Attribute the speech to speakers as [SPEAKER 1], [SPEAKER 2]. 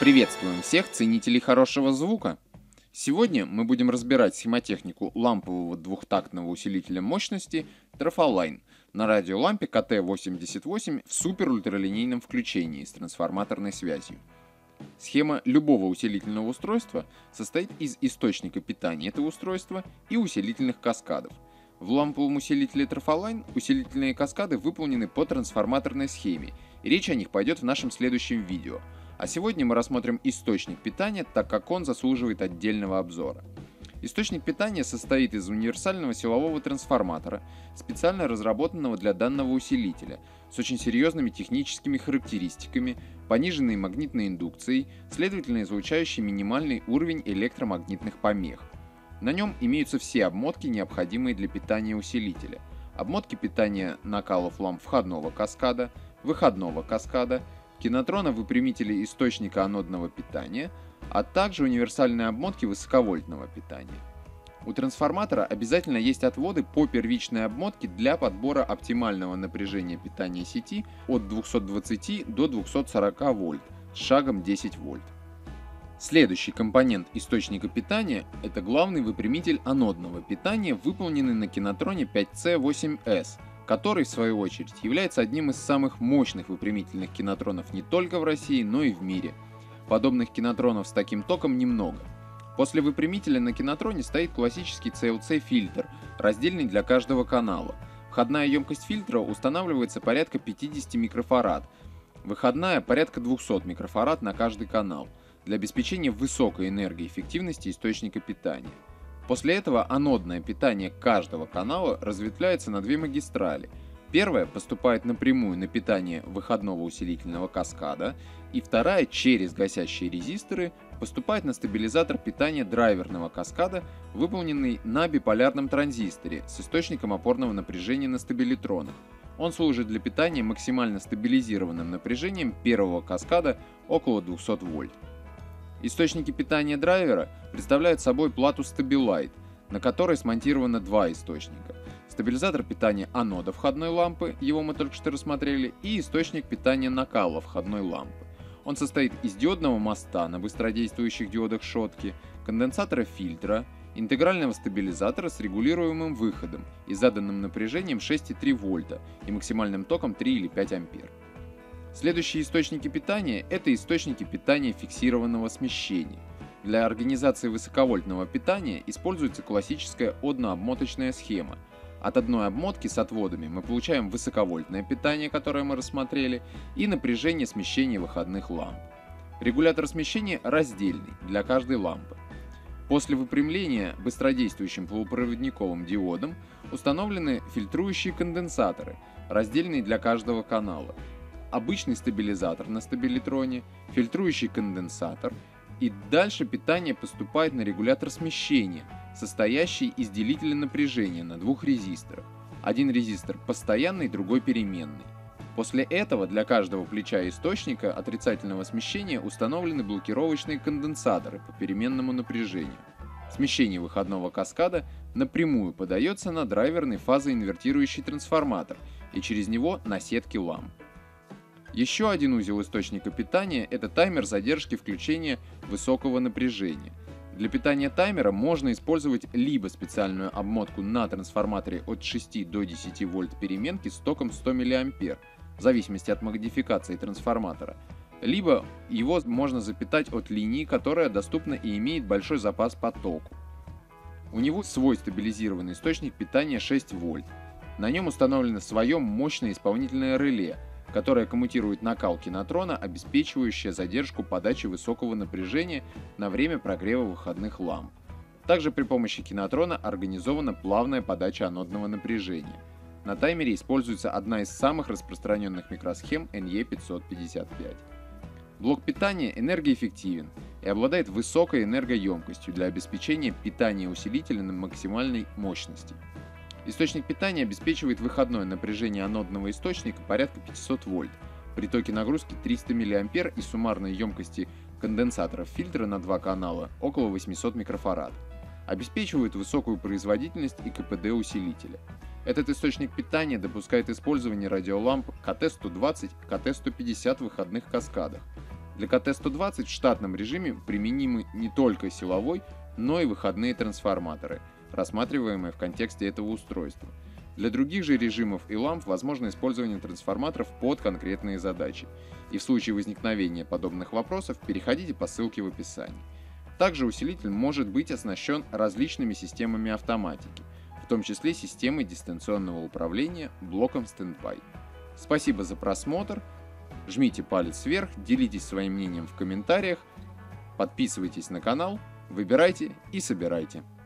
[SPEAKER 1] Приветствуем всех ценителей хорошего звука! Сегодня мы будем разбирать схемотехнику лампового двухтактного усилителя мощности Tropholine на радиолампе KT88 в супер-ультралинейном включении с трансформаторной связью. Схема любого усилительного устройства состоит из источника питания этого устройства и усилительных каскадов. В ламповом усилителе Tropholine усилительные каскады выполнены по трансформаторной схеме, и речь о них пойдет в нашем следующем видео. А сегодня мы рассмотрим источник питания, так как он заслуживает отдельного обзора. Источник питания состоит из универсального силового трансформатора, специально разработанного для данного усилителя, с очень серьезными техническими характеристиками, пониженной магнитной индукцией, следовательно излучающей минимальный уровень электромагнитных помех. На нем имеются все обмотки, необходимые для питания усилителя. Обмотки питания накалов ламп входного каскада, выходного каскада, кинотрона-выпрямители источника анодного питания, а также универсальные обмотки высоковольтного питания. У трансформатора обязательно есть отводы по первичной обмотке для подбора оптимального напряжения питания сети от 220 до 240 вольт с шагом 10 вольт. Следующий компонент источника питания – это главный выпрямитель анодного питания, выполненный на кинотроне 5C8S, который, в свою очередь, является одним из самых мощных выпрямительных кинотронов не только в России, но и в мире. Подобных кинотронов с таким током немного. После выпрямителя на кинотроне стоит классический CLC-фильтр, раздельный для каждого канала. Входная емкость фильтра устанавливается порядка 50 микрофарад, выходная порядка 200 микрофарад на каждый канал, для обеспечения высокой энергоэффективности источника питания. После этого анодное питание каждого канала разветвляется на две магистрали. Первая поступает напрямую на питание выходного усилительного каскада, и вторая через гасящие резисторы поступает на стабилизатор питания драйверного каскада, выполненный на биполярном транзисторе с источником опорного напряжения на стабилитронах. Он служит для питания максимально стабилизированным напряжением первого каскада около 200 вольт. Источники питания драйвера представляют собой плату Stabilite, на которой смонтировано два источника. Стабилизатор питания анода входной лампы, его мы только что рассмотрели, и источник питания накала входной лампы. Он состоит из диодного моста на быстродействующих диодах шотки, конденсатора фильтра, интегрального стабилизатора с регулируемым выходом и заданным напряжением 6,3 вольта и максимальным током 3 или 5 ампер. Следующие источники питания – это источники питания фиксированного смещения. Для организации высоковольтного питания используется классическая однообмоточная схема. От одной обмотки с отводами мы получаем высоковольтное питание, которое мы рассмотрели, и напряжение смещения выходных ламп. Регулятор смещения раздельный для каждой лампы. После выпрямления быстродействующим полупроводниковым диодом установлены фильтрующие конденсаторы, раздельные для каждого канала, обычный стабилизатор на стабилитроне, фильтрующий конденсатор, и дальше питание поступает на регулятор смещения, состоящий из делителя напряжения на двух резисторах. Один резистор постоянный, другой переменный. После этого для каждого плеча источника отрицательного смещения установлены блокировочные конденсаторы по переменному напряжению. Смещение выходного каскада напрямую подается на драйверный фазоинвертирующий трансформатор и через него на сетки ламп. Еще один узел источника питания – это таймер задержки включения высокого напряжения. Для питания таймера можно использовать либо специальную обмотку на трансформаторе от 6 до 10 вольт переменки с током 100 мА, в зависимости от модификации трансформатора, либо его можно запитать от линии, которая доступна и имеет большой запас по току. У него свой стабилизированный источник питания 6 вольт. На нем установлено свое мощное исполнительное реле, которая коммутирует накал кинотрона, обеспечивающая задержку подачи высокого напряжения на время прогрева выходных ламп. Также при помощи кинотрона организована плавная подача анодного напряжения. На таймере используется одна из самых распространенных микросхем NE555. Блок питания энергоэффективен и обладает высокой энергоемкостью для обеспечения питания усилителя на максимальной мощности. Источник питания обеспечивает выходное напряжение анодного источника порядка 500 вольт, при токе нагрузки 300 мА и суммарной емкости конденсаторов фильтра на два канала около 800 микрофарад. Обеспечивает высокую производительность и КПД усилителя. Этот источник питания допускает использование радиоламп КТ-120 и КТ-150 в выходных каскадах. Для КТ-120 в штатном режиме применимы не только силовой, но и выходные трансформаторы, рассматриваемые в контексте этого устройства. Для других же режимов и ламп возможно использование трансформаторов под конкретные задачи. И в случае возникновения подобных вопросов переходите по ссылке в описании. Также усилитель может быть оснащен различными системами автоматики, в том числе системой дистанционного управления блоком стендбай. Спасибо за просмотр, жмите палец вверх, делитесь своим мнением в комментариях, подписывайтесь на канал, выбирайте и собирайте.